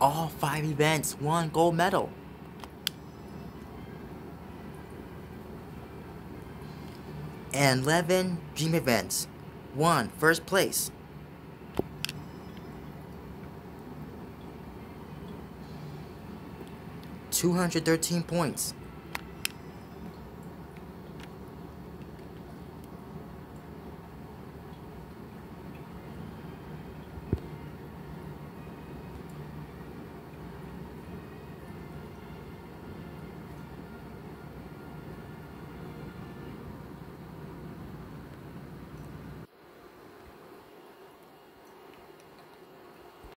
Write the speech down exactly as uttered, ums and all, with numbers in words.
all five events, won gold medal. And eleven dream events, won first place. two hundred thirteen points.